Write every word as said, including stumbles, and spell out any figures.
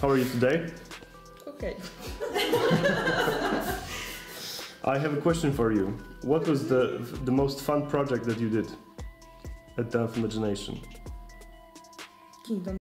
How are you today? Okay. I have a question for you. What was the the most fun project that you did at Dance Imagination? Kingdom.